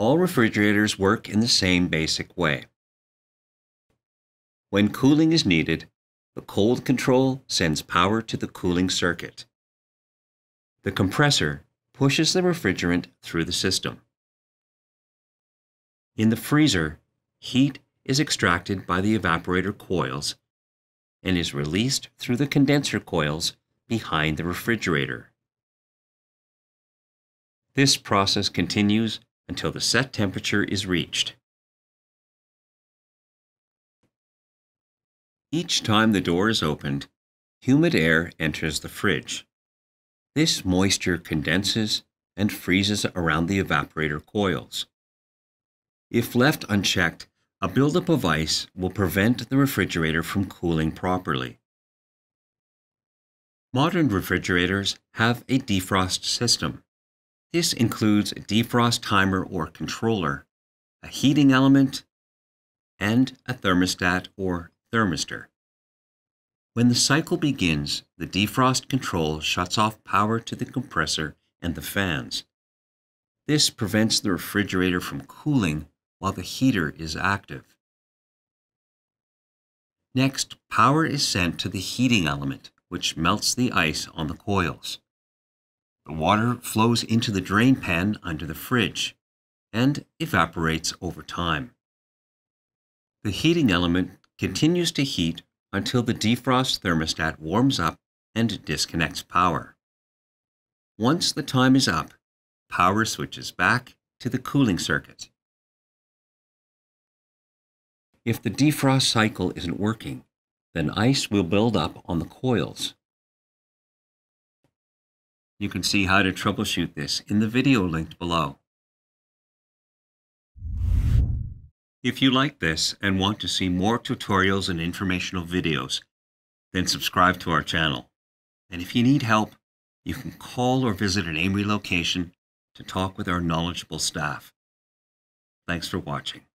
All refrigerators work in the same basic way. When cooling is needed, the cold control sends power to the cooling circuit. The compressor pushes the refrigerant through the system. In the freezer, heat is extracted by the evaporator coils and is released through the condenser coils behind the refrigerator. This process continues until the set temperature is reached. Each time the door is opened, humid air enters the fridge. This moisture condenses and freezes around the evaporator coils. If left unchecked, a buildup of ice will prevent the refrigerator from cooling properly. Modern refrigerators have a defrost system. This includes a defrost timer or controller, a heating element, and a thermostat or thermistor. When the cycle begins, the defrost control shuts off power to the compressor and the fans. This prevents the refrigerator from cooling while the heater is active. Next, power is sent to the heating element, which melts the ice on the coils. The water flows into the drain pan under the fridge and evaporates over time. The heating element continues to heat until the defrost thermostat warms up and disconnects power. Once the time is up, power switches back to the cooling circuit. If the defrost cycle isn't working, then ice will build up on the coils. You can see how to troubleshoot this in the video linked below. If you like this and want to see more tutorials and informational videos, then subscribe to our channel. And if you need help, you can call or visit an AMRE location to talk with our knowledgeable staff. Thanks for watching.